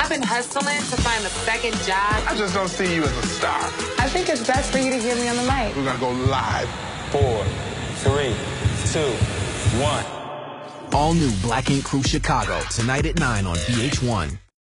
I've been hustling to find a second job. I just don't see you as a star. I think it's best for you to hear me on the mic. We're gonna go live. 4, 3, 2, 1. All new Black Ink Crew Chicago, tonight at 9 on VH1.